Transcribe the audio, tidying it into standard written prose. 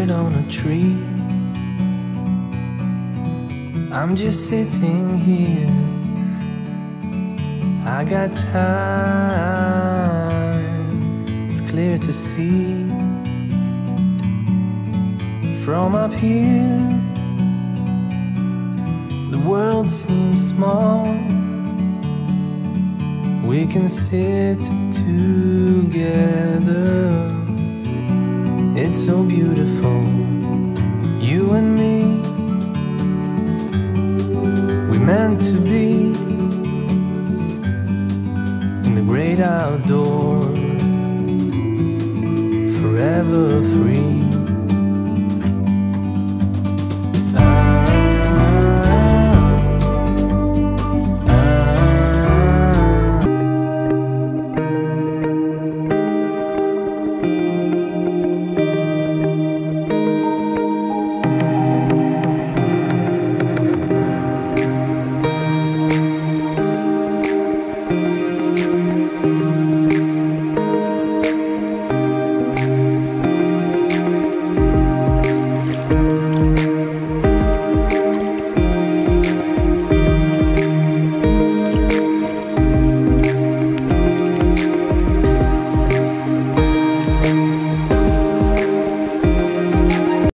bird on a tree. I'm just sitting here, I got time, it's clear to see. From up here, the world seems small. We can sit together, it's so beautiful, you and me. We meant to be